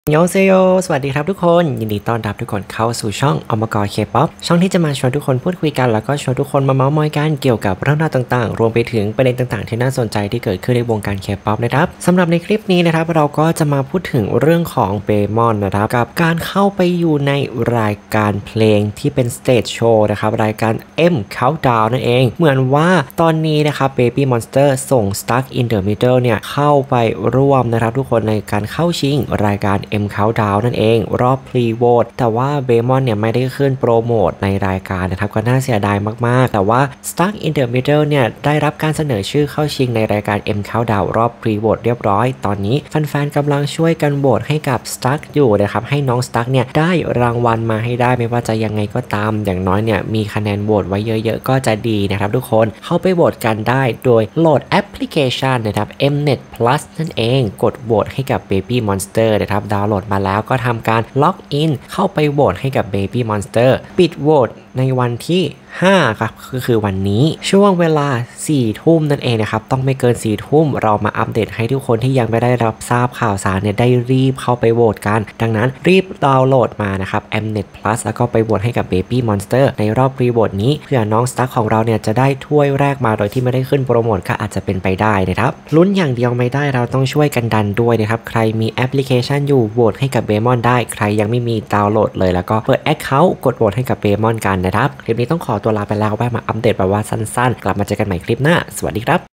โยเซโยสวัสดีครับทุกคนยินดีต้อนรับทุกคนเข้าสู่ช่องอมกรเคป๊อปช่องที่จะมาชวนทุกคนพูดคุยกันแล้วก็ชวนทุกคนมาเมาท์มอยกันเกี่ยวกับเรื่องราวต่างๆรวมไปถึงประเด็นต่างๆที่น่าสนใจที่เกิดขึ้นในวงการเคป๊อปนะครับสำหรับในคลิปนี้นะครับเราก็จะมาพูดถึงเรื่องของเบมอนนะครับกับการเข้าไปอยู่ในรายการเพลงที่เป็นสเตจโชว์นะครับรายการ M Countdown นั่นเองเหมือนว่าตอนนี้นะครับ Baby Monster ส่ง Stuck in the Middle เนี่ยเข้าไปร่วมนะครับทุกคนในการเข้าชิงรายการ M Countdown นั่นเองรอบ Pre-Vote แต่ว่าเบมอนเนี่ยไม่ได้ขึ้นโปรโมทในรายการนะครับก็น่าเสียดายมากๆแต่ว่า Stuck in the Middle เนี่ยได้รับการเสนอชื่อเข้าชิงในรายการ M Countdown รอบ Pre-Vote เรียบร้อยตอนนี้แฟนๆกำลังช่วยกันโหวตให้กับ Stuck อยู่นะครับให้น้อง Stuck เนี่ยได้รางวัลมาให้ได้ไม่ว่าจะยังไงก็ตามอย่างน้อยเนี่ยมีคะแนนโหวตไว้เยอะๆก็จะดีนะครับทุกคนเข้าไปโหวตกันได้โดยโหลดแอปพลิเคชันนะครับ Mnet Plus นั่นเองกดโหวตให้กับ Baby Monster นะครับดาวน์โหลดมาแล้วก็ทำการล็อกอินเข้าไปโหวตให้กับ Baby Monster ปิดโหวตในวันที่5ครับก็คือวันนี้ช่วงเวลา4 ทุ่มนั่นเองนะครับต้องไม่เกิน4 ทุ่มเรามาอัปเดตให้ทุกคนที่ยังไม่ได้รับทราบข่าวสารเนี่ยได้รีบเข้าไปโหวตกันดังนั้นรีบดาวน์โหลดมานะครับ Mnet Plus แล้วก็ไปโหวตให้กับ Baby Monster ในรอบรีโหวตนี้เพื่อน้องสตาร์ของเราเนี่ยจะได้ถ้วยแรกมาโดยที่ไม่ได้ขึ้นโปรโมทก็อาจจะเป็นไปได้นะครับลุ้นอย่างเดียวไม่ได้เราต้องช่วยกันดันด้วยนะครับใครมีแอปพลิเคชันอยู่โหวตให้กับเบมอนได้ใครยังไม่มีดาวน์โหลดเลยแล้วก็เปิด Account กดโหวตให้กับเบมอนกันนะครับคลิปนี้ต้องขอตัวลาไปแล้วแวะมาอัปเดตแบบว่าสั้นๆกลับมาเจอกันใหม่คลิปหน้าสวัสดีครับ